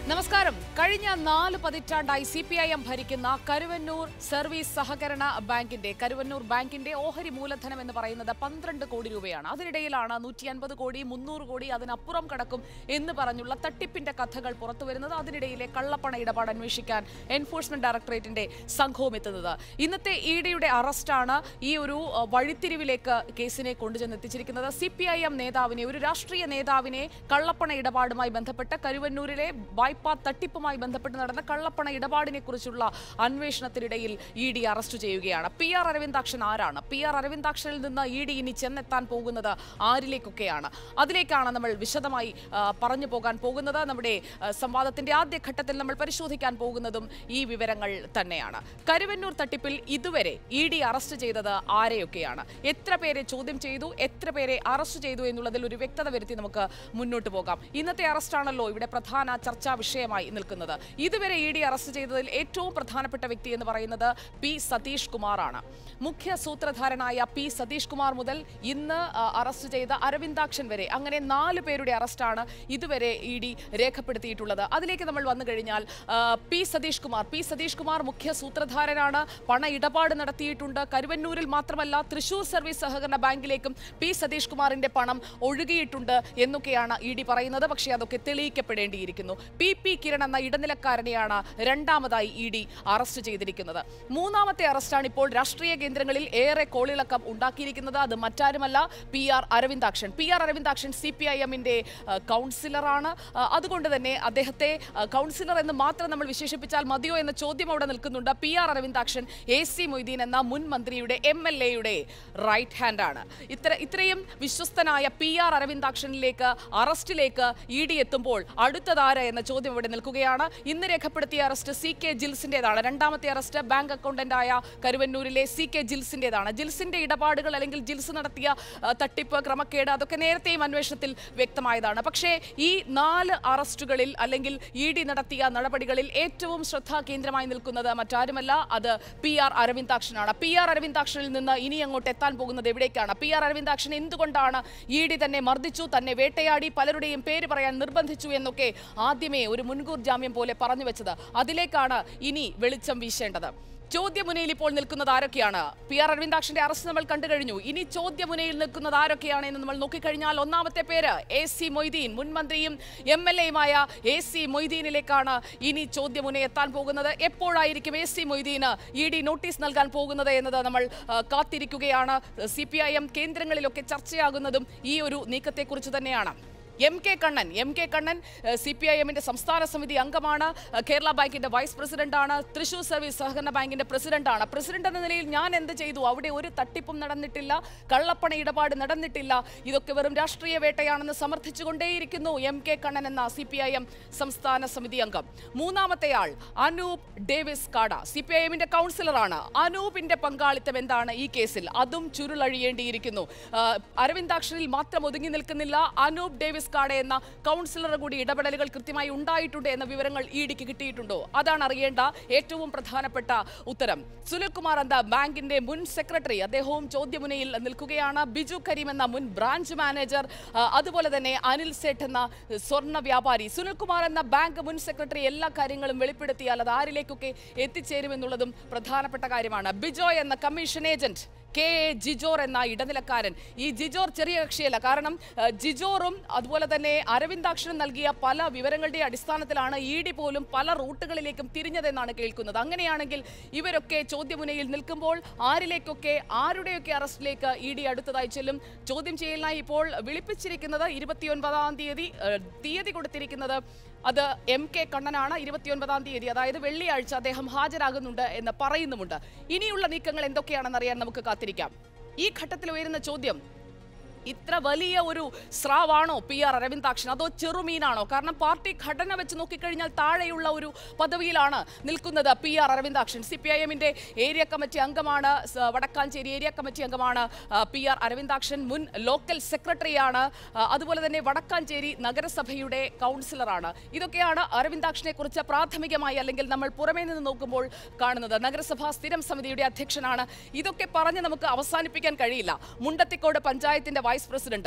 നമസ്കാരം. കഴിഞ്ഞ 4 പതിറ്റാണ്ടായി CPIM ഭരിക്കുന്ന കരുവന്നൂർ സർവീസ് സഹകരണ ബാങ്കിന്റെ കരുവന്നൂർ ബാങ്കിന്റെ ഓഹരി മൂലധനം എന്ന് പറയുന്നത് 12 കോടി രൂപയാണ്. അതിനിടയിലാണ് 150 കോടി 300 കോടി അതിനപ്പുറം കടക്കും എന്ന് പറഞ്ഞുള്ള തട്ടിപ്പിന്റെ കഥകൾ പുറത്തുവരുന്നത്. അതിനിടയിലെ കള്ളപ്പണ ഇടപാട് അന്വേഷിക്കാൻ എൻഫോഴ്സ്മെന്റ് ഡയറക്ടറേറ്റിന്റെ സംഘവും എത്തുന്നത്. ഇന്നത്തെ EDയുടെ അറസ്റ്റാണ് ഈ ഒരു വഴിത്തിരിവിലേക്ക് കേസിനെ കൊണ്ടുചെന്നെത്തിച്ചിരിക്കുന്നത്. CPIM നേതാവിനെ, ഒരു രാഷ്ട്രീയ നേതാവിനെ കള്ളപ്പണ ഇടപാടുമായി ബന്ധപ്പെട്ട് കരുവന്നൂരിലെ തട്ടിപ്പുമായി ബന്ധപ്പെട്ട് നടന്ന കള്ളപ്പണ ഇടപാടിനെ കുറിച്ചുള്ള അന്വേഷണത്തിനിടയിൽ ED അറസ്റ്റ് ചെയ്യുകയാണ്. PR അരവിന്ദാക്ഷൻ ആരാണ്? PR അരവിന്ദാക്ഷനിൽ നിന്ന് ED ഇനി ചെന്നെത്താൻ പോകുന്നത് ആരിലേക്കൊക്കെയാണ്? അതിലേക്കാണ് നമ്മൾ വിശദമായി പറഞ്ഞു പോകാൻ പോകുന്നത്. നമ്മുടെ സംവാദത്തിന്റെ ആദ്യഘട്ടത്തിൽ നമ്മൾ പരിശോധിക്കാൻ പോകുന്നതും ഈ വിവരങ്ങൾ തന്നെയാണ്. കരുവന്നൂർ തട്ടിപ്പിൽ ഇതുവരെ ED അറസ്റ്റ് ചെയ്തത് ആരെയൊക്കെയാണ്? എത്ര പേരെ ചോദ്യം ചെയ്തു, എത്ര പേരെ അറസ്റ്റ് ചെയ്തു എന്നുള്ളതിൽ ഒരു വ്യക്തത വരുത്തി നമുക്ക് മുന്നോട്ട് പോകാം. ഇന്നത്തെ അറസ്റ്റാണല്ലോ ഇവിടെ പ്രധാന ചർച്ചാ വിഷയമായി നിൽക്കുന്നത്. ഇതുവരെ ED അറസ്റ്റ് ചെയ്തതിൽ ഏറ്റവും പ്രധാനപ്പെട്ട വ്യക്തി എന്ന് പറയുന്നത് P. സതീഷ് കുമാറാണ്. മുഖ്യ സൂത്രധാരനായ P. സതീഷ് കുമാർ മുതൽ ഇന്ന് അറസ്റ്റ് ചെയ്ത അരവിന്ദാക്ഷൻ വരെ, അങ്ങനെ 4 പേരുടെ അറസ്റ്റാണ് ഇതുവരെ ED രേഖപ്പെടുത്തിയിട്ടുള്ളത്. അതിലേക്ക് നമ്മൾ വന്നു കഴിഞ്ഞാൽ P. സതീഷ് കുമാർ മുഖ്യ സൂത്രധാരനാണ്. പണ ഇടപാട് നടത്തിയിട്ടുണ്ട്. കരുവന്നൂരിൽ മാത്രമല്ല, തൃശൂർ സർവീസ് സഹകരണ ബാങ്കിലേക്കും P. സതീഷ് കുമാറിന്റെ പണം ഒഴുകിയിട്ടുണ്ട് എന്നൊക്കെയാണ് ED പറയുന്നത്. പക്ഷേ അതൊക്കെ തെളിയിക്കപ്പെടേണ്ടിയിരിക്കുന്നു. PP കിരൺ എന്ന ഇടനിലക്കാരനെയാണ് രണ്ടാമതായി ED അറസ്റ്റ് ചെയ്തിരിക്കുന്നത്. മൂന്നാമത്തെ അറസ്റ്റാണ് ഇപ്പോൾ രാഷ്ട്രീയ കേന്ദ്രങ്ങളിൽ ഏറെ കോളിളക്കം ഉണ്ടാക്കിയിരിക്കുന്നത്. അത് മറ്റാരുമല്ല, PR അരവിന്ദാക്ഷൻ CPIMന്റെ കൗൺസിലറാണ്. അതുകൊണ്ട് തന്നെ അദ്ദേഹത്തെ കൗൺസിലർ എന്ന് മാത്രം നമ്മൾ വിശേഷിപ്പിച്ചാൽ മതിയോ എന്ന ചോദ്യം അവിടെ നിൽക്കുന്നുണ്ട്. PR അരവിന്ദാക്ഷൻ AC മൊയ്തീൻ എന്ന മുൻ മന്ത്രിയുടെ MLAയുടെ റൈറ്റ് ഹാൻഡാണ്. ഇത്രയും വിശ്വസ്തനായ PR അരവിന്ദാക്ഷനിലേക്ക് അറസ്റ്റിലേക്ക് ED എത്തുമ്പോൾ അടുത്തതാര് എന്ന ചോദ്യം ഇവിടെ നിൽക്കുകയാണ്. ഇന്ന് രേഖപ്പെടുത്തിയ അറസ്റ്റ് CK ജിൽസിന്റേതാണ്. രണ്ടാമത്തെ അറസ്റ്റ് ബാങ്ക് അക്കൗണ്ടന്റായ കരുവന്നൂരിലെ CK ജിൽസിന്റേതാണ്. ജിൽസിന്റെ ഇടപാടുകൾ അല്ലെങ്കിൽ ജിൽസ് നടത്തിയ തട്ടിപ്പ്, ക്രമക്കേട് അതൊക്കെ നേരത്തെയും അന്വേഷണത്തിൽ വ്യക്തമായതാണ്. പക്ഷേ ഈ 4 അറസ്റ്റുകളിൽ അല്ലെങ്കിൽ ED നടത്തിയ നടപടികളിൽ ഏറ്റവും ശ്രദ്ധാകേന്ദ്രമായി നിൽക്കുന്നത് മറ്റാരുമല്ല, അത് PR അരവിന്ദാക്ഷനാണ്. PR അരവിന്ദാക്ഷനിൽ നിന്ന് ഇനി അങ്ങോട്ട് എത്താൻ പോകുന്നത് എവിടേക്കാണ്? PR അരവിന്ദാക്ഷൻ എന്തുകൊണ്ടാണ് ED തന്നെ മർദ്ദിച്ചു, തന്നെ വേട്ടയാടി, പലരുടെയും പേര് പറയാൻ നിർബന്ധിച്ചു എന്നൊക്കെ ആദ്യമേ ഒരു മുൻകൂർ ജാമ്യം പോലെ പറഞ്ഞു വെച്ചത്? അതിലേക്കാണ് ഇനി വെളിച്ചം വീശേണ്ടത്. ചോദ്യമുനയിൽ ഇപ്പോൾ നിൽക്കുന്നത് ആരൊക്കെയാണ്? PR അരവിന്ദാക്ഷന്റെ അറസ്റ്റ് നമ്മൾ കണ്ടു കഴിഞ്ഞു. ഇനി ചോദ്യമുനയിൽ നിൽക്കുന്നത് ആരൊക്കെയാണ് എന്ന് നമ്മൾ നോക്കിക്കഴിഞ്ഞാൽ ഒന്നാമത്തെ പേര് AC മൊയ്തീൻ, മുൻമന്ത്രിയും MLAയുമായ AC മൊയ്തീനിലേക്കാണ് ഇനി ചോദ്യമുന എത്താൻ പോകുന്നത്. എപ്പോഴായിരിക്കും AC മൊയ്തീന് ED നോട്ടീസ് നൽകാൻ പോകുന്നത് എന്നത് നമ്മൾ കാത്തിരിക്കുകയാണ്. CPIM കേന്ദ്രങ്ങളിലൊക്കെ ചർച്ചയാകുന്നതും ഈ ഒരു നീക്കത്തെക്കുറിച്ച് തന്നെയാണ്. M. K. കണ്ണൻ CPIMന്റെ സംസ്ഥാന സമിതി അംഗമാണ്. കേരള ബാങ്കിന്റെ വൈസ് പ്രസിഡന്റാണ്. തൃശൂർ സർവീസ് സഹകരണ ബാങ്കിന്റെ പ്രസിഡന്റാണ്. പ്രസിഡന്റ് എന്ന നിലയിൽ ഞാൻ എന്ത് ചെയ്തു? അവിടെ ഒരു തട്ടിപ്പും നടന്നിട്ടില്ല, കള്ളപ്പണ ഇടപാട് നടന്നിട്ടില്ല, ഇതൊക്കെ വെറും രാഷ്ട്രീയ വേട്ടയാണെന്ന് സമർത്ഥിച്ചുകൊണ്ടേയിരിക്കുന്നു M. K. കണ്ണൻ എന്ന CPIM സംസ്ഥാന സമിതി അംഗം. മൂന്നാമത്തെയാൾ അനൂപ് ഡേവിസ് കാട, CPIMന്റെ കൗൺസിലറാണ്. അനൂപിന്റെ പങ്കാളിത്തം എന്താണ് ഈ കേസിൽ? അതും ചുരുളഴിയേണ്ടിയിരിക്കുന്നു. അരവിന്ദാക്ഷനിൽ മാത്രം ഒതുങ്ങി നിൽക്കുന്നില്ല. അനൂപ് ഡേവിസ് കാട എന്ന കൗൺസിലർ കൂടി ഇടപെടലുകൾ കൃത്യമായി ഉണ്ടായിട്ടുണ്ട് എന്ന വിവരങ്ങൾ EDക്ക് കിട്ടിയിട്ടുണ്ടോ? അതാണ് അറിയേണ്ട ഏറ്റവും പ്രധാനപ്പെട്ട ഉത്തരം. സുനിൽകുമാർ എന്ന ബാങ്കിന്റെ മുൻ സെക്രട്ടറി, അദ്ദേഹവും ചോദ്യമുനയിൽ നിൽക്കുകയാണ്. ബിജു കരീം എന്ന മുൻ ബ്രാഞ്ച് മാനേജർ, അതുപോലെ തന്നെ അനിൽ സേഠ് എന്ന സ്വർണ്ണ വ്യാപാരി. സുനിൽകുമാർ എന്ന ബാങ്ക് മുൻ സെക്രട്ടറി എല്ലാ കാര്യങ്ങളും വെളിപ്പെടുത്തിയാൽ അത് ആരിലേക്കൊക്കെ എത്തിച്ചേരുമെന്നുള്ളതും പ്രധാനപ്പെട്ട കാര്യമാണ്. ബിജോയ് എന്ന കമ്മീഷൻ ഏജന്റ്, KA ജിജോർ എന്ന ഇടനിലക്കാരൻ. ഈ ജിജോർ ചെറിയ കക്ഷിയല്ല. കാരണം ജിജോറും അതുപോലെ തന്നെ അരവിന്ദാക്ഷനും നൽകിയ പല വിവരങ്ങളുടെ അടിസ്ഥാനത്തിലാണ് ED പോലും പല റൂട്ടുകളിലേക്കും തിരിഞ്ഞതെന്നാണ് കേൾക്കുന്നത്. അങ്ങനെയാണെങ്കിൽ ഇവരൊക്കെ ചോദ്യമുനയിൽ നിൽക്കുമ്പോൾ ആരിലേക്കൊക്കെ, ആരുടെയൊക്കെ അറസ്റ്റിലേക്ക് ED അടുത്തതായി ചെല്ലും? ചോദ്യം ചെയ്യലിനായി ഇപ്പോൾ വിളിപ്പിച്ചിരിക്കുന്നത് 29-ാം തീയതി കൊടുത്തിരിക്കുന്നത് അത് M. K. കണ്ണനാണ്. 29-ാം തീയതി, അതായത് വെള്ളിയാഴ്ച അദ്ദേഹം ഹാജരാകുന്നുണ്ട് എന്ന് പറയുന്നുമുണ്ട്. ഇനിയുള്ള നീക്കങ്ങൾ എന്തൊക്കെയാണെന്ന് അറിയാൻ നമുക്ക് കാത്തിരിക്കാം. ഈ ഘട്ടത്തിൽ ഉയരുന്ന ചോദ്യം, ഇത്ര വലിയ ഒരു സ്രാവാണോ PR അരവിന്ദാക്ഷൻ, അതോ ചെറുമീനാണോ? കാരണം പാർട്ടി ഘടന വെച്ച് നോക്കിക്കഴിഞ്ഞാൽ താഴെയുള്ള ഒരു പദവിയിലാണ് നിൽക്കുന്നത് PR അരവിന്ദാക്ഷൻ. CPIMന്റെ ഏരിയ കമ്മിറ്റി അംഗമാണ്, വടക്കാഞ്ചേരി ഏരിയ കമ്മിറ്റി അംഗമാണ് PR അരവിന്ദാക്ഷൻ. മുൻ ലോക്കൽ സെക്രട്ടറിയാണ്. അതുപോലെ തന്നെ വടക്കാഞ്ചേരി നഗരസഭയുടെ കൗൺസിലറാണ്. ഇതൊക്കെയാണ് അരവിന്ദാക്ഷനെ കുറിച്ച് പ്രാഥമികമായി അല്ലെങ്കിൽ നമ്മൾ പുറമേ നിന്ന് നോക്കുമ്പോൾ കാണുന്നത്. നഗരസഭാ സ്ഥിരം സമിതിയുടെ അധ്യക്ഷനാണ്. ഇതൊക്കെ പറഞ്ഞ് നമുക്ക് അവസാനിപ്പിക്കാൻ കഴിയില്ല. മുണ്ടത്തിക്കോട് പഞ്ചായത്തിന്റെ വൈസ് പ്രസിഡന്റ്,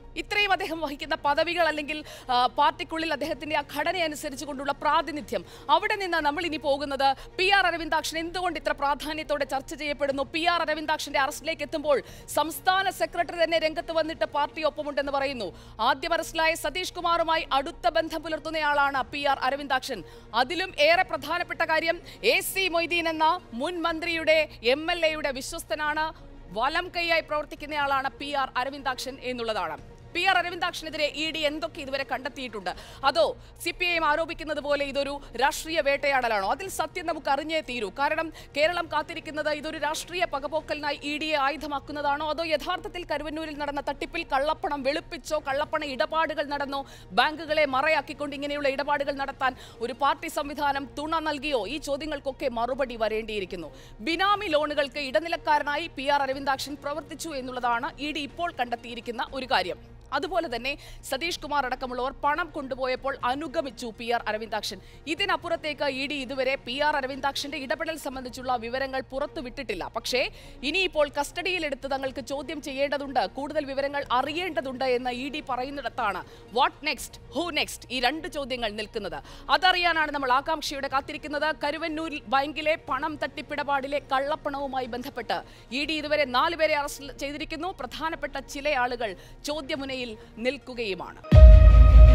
ഇത്രയും അദ്ദേഹം വഹിക്കുന്ന പദവികൾ അല്ലെങ്കിൽ പാർട്ടിക്കുള്ളിൽ അദ്ദേഹത്തിന്റെ ആ ഘടന അനുസരിച്ച് കൊണ്ടുള്ള പ്രാതിനിധ്യം, അവിടെ നിന്ന് നമ്മൾ ഇനി പോകുന്നത് PR അരവിന്ദാക്ഷൻ എന്തുകൊണ്ട് ഇത്ര പ്രാധാന്യത്തോടെ ചർച്ച ചെയ്യപ്പെടുന്നു? PR അരവിന്ദാക്ഷന്റെ അറസ്റ്റിലേക്ക് എത്തുമ്പോൾ സംസ്ഥാന സെക്രട്ടറി തന്നെ രംഗത്ത് വന്നിട്ട് പാർട്ടി ഒപ്പമുണ്ടെന്ന് പറയുന്നു. ആദ്യം അറസ്റ്റിലായ സതീഷ് കുമാറുമായി അടുത്ത ബന്ധം പുലർത്തുന്നയാളാണ് PR അരവിന്ദാക്ഷൻ. അതിലും ഏറെ പ്രധാനപ്പെട്ട കാര്യം AC മൊയ്തീൻ എന്ന മുൻ മന്ത്രിയുടെ MLA-യുടെ വിശ്വസ്തനാണ്, വലം കൈയായി പ്രവർത്തിക്കുന്നയാളാണ് PR അരവിന്ദാക്ഷൻ എന്നുള്ളതാണ്. PR അരവിന്ദാക്ഷനെതിരെ ED എന്തൊക്കെ ഇതുവരെ കണ്ടെത്തിയിട്ടുണ്ട്? അതോ CPIM ആരോപിക്കുന്നത് പോലെ ഇതൊരു രാഷ്ട്രീയ വേട്ടയാടലാണോ? അതിൽ സത്യം നമുക്ക് അറിഞ്ഞേ തീരൂ. കാരണം കേരളം കാത്തിരിക്കുന്നത് ഇതൊരു രാഷ്ട്രീയ പകപോക്കലിനായി ED-യെ ആയുധമാക്കുന്നതാണോ, അതോ യഥാർത്ഥത്തിൽ കരുവന്നൂരിൽ നടന്ന തട്ടിപ്പിൽ കള്ളപ്പണം വെളുപ്പിച്ചോ, കള്ളപ്പണ ഇടപാടുകൾ നടന്നോ, ബാങ്കുകളെ മറയാക്കിക്കൊണ്ട് ഇങ്ങനെയുള്ള ഇടപാടുകൾ നടത്താൻ ഒരു പാർട്ടി സംവിധാനം തുണ നൽകിയോ? ഈ ചോദ്യങ്ങൾക്കൊക്കെ മറുപടി വരേണ്ടിയിരിക്കുന്നു. ബിനാമി ലോണുകൾക്ക് ഇടനിലക്കാരനായി PR അരവിന്ദാക്ഷൻ പ്രവർത്തിച്ചു എന്നുള്ളതാണ് ED ഇപ്പോൾ കണ്ടെത്തിയിരിക്കുന്ന ഒരു കാര്യം. അതുപോലെ തന്നെ സതീഷ് കുമാർ അടക്കമുള്ളവർ പണം കൊണ്ടുപോയപ്പോൾ അനുഗമിച്ചു PR അരവിന്ദാക്ഷൻ. ഇതിനപ്പുറത്തേക്ക് ED ഇതുവരെ PR അരവിന്ദാക്ഷന്റെ ഇടപെടൽ സംബന്ധിച്ചുള്ള വിവരങ്ങൾ പുറത്തുവിട്ടിട്ടില്ല. പക്ഷേ ഇനിയിപ്പോൾ കസ്റ്റഡിയിലെടുത്ത് തങ്ങൾക്ക് ചോദ്യം ചെയ്യേണ്ടതുണ്ട്, കൂടുതൽ വിവരങ്ങൾ അറിയേണ്ടതുണ്ട് എന്ന് ED പറയുന്നിടത്താണ് വാട്ട് നെക്സ്റ്റ്, ഹൂ നെക്സ്റ്റ്, ഈ രണ്ട് ചോദ്യങ്ങൾ നിൽക്കുന്നത്. അതറിയാനാണ് നമ്മൾ ആകാംക്ഷയോടെ കാത്തിരിക്കുന്നത്. കരുവന്നൂർ ബാങ്കിലെ പണം തട്ടിപ്പിടപാടിലെ കള്ളപ്പണവുമായി ബന്ധപ്പെട്ട് ED ഇതുവരെ 4 പേരെ അറസ്റ്റ് ചെയ്തിരിക്കുന്നു. പ്രധാനപ്പെട്ട ചില ആളുകൾ ചോദ്യമുനയിൽ നിൽക്കുകയുമാണ്.